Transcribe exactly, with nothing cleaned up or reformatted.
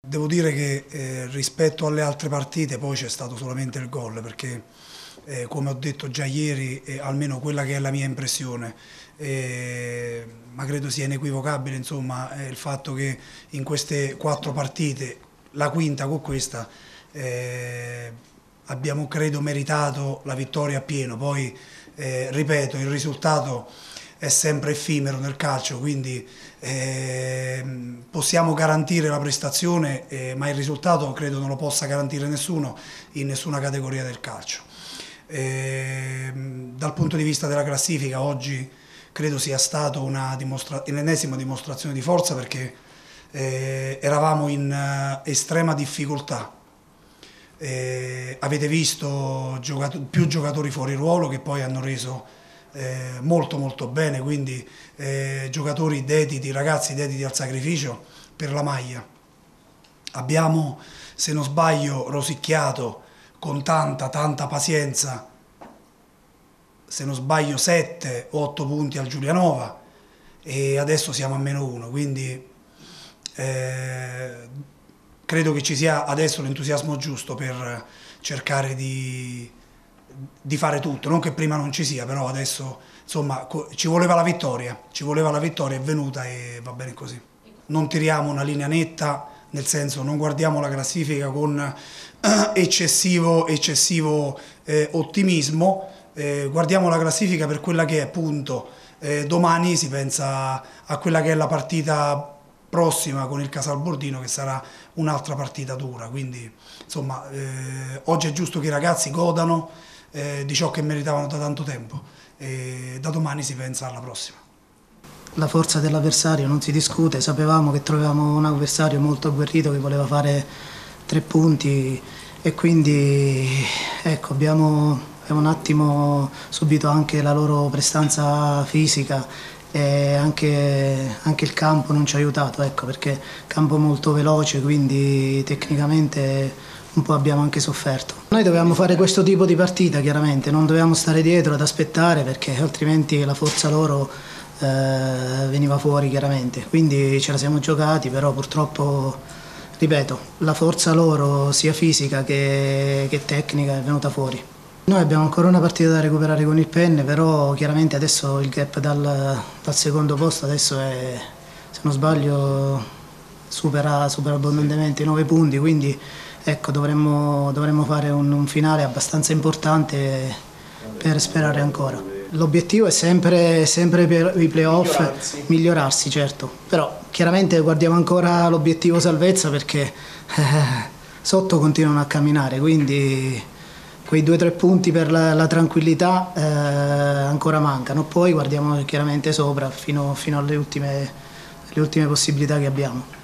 Devo dire che eh, rispetto alle altre partite poi c'è stato solamente il gol, perché eh, come ho detto già ieri, eh, almeno quella che è la mia impressione, eh, ma credo sia inequivocabile, insomma, eh, il fatto che in queste quattro partite, la quinta con questa, eh, abbiamo credo meritato la vittoria a pieno. Poi eh, ripeto, il risultato è sempre effimero nel calcio, quindi eh, possiamo garantire la prestazione, eh, ma il risultato credo non lo possa garantire nessuno in nessuna categoria del calcio. Eh, dal punto di vista della classifica oggi credo sia stata una dimostra- l'ennesima dimostrazione di forza, perché eh, eravamo in uh, estrema difficoltà. Eh, avete visto giocato- più giocatori fuori ruolo che poi hanno reso Eh, molto molto bene, quindi eh, giocatori dediti, ragazzi dediti al sacrificio per la maglia. Abbiamo, se non sbaglio, rosicchiato con tanta tanta pazienza, se non sbaglio sette o otto punti al Giulianova, e adesso siamo a meno uno, quindi eh, credo che ci sia adesso l'entusiasmo giusto per cercare di di fare tutto, non che prima non ci sia, però adesso insomma ci voleva la vittoria, ci voleva la vittoria, è venuta e va bene così. Non tiriamo una linea netta, nel senso non guardiamo la classifica con eh, eccessivo, eccessivo eh, ottimismo, eh, guardiamo la classifica per quella che è, punto. Eh, domani si pensa a quella che è la partita prossima con il Casalbordino, che sarà un'altra partita dura, quindi insomma eh, oggi è giusto che i ragazzi godano eh, di ciò che meritavano da tanto tempo, e da domani si pensa alla prossima. La forza dell'avversario non si discute, sapevamo che trovavamo un avversario molto agguerrito che voleva fare tre punti, e quindi ecco, abbiamo, abbiamo un attimo subito anche la loro prestanza fisica, e anche, anche il campo non ci ha aiutato, ecco, perché campo molto veloce, quindi tecnicamente un po' abbiamo anche sofferto. Noi dovevamo fare questo tipo di partita, chiaramente, non dovevamo stare dietro ad aspettare, perché altrimenti la forza loro eh, veniva fuori chiaramente, quindi ce la siamo giocati, però purtroppo, ripeto, la forza loro sia fisica che, che tecnica è venuta fuori. Noi abbiamo ancora una partita da recuperare con il Penne, però chiaramente adesso il gap dal, dal secondo posto adesso è, se non sbaglio, supera, supera abbondantemente i nove punti, quindi ecco, dovremmo, dovremmo fare un, un finale abbastanza importante per sperare ancora. L'obiettivo è sempre, sempre per i playoff, migliorarsi. migliorarsi, certo, però chiaramente guardiamo ancora l'obiettivo salvezza, perché eh, sotto continuano a camminare, quindi quei due o tre punti per la, la tranquillità eh, ancora mancano, poi guardiamo chiaramente sopra fino, fino alle ultime, alle ultime possibilità che abbiamo.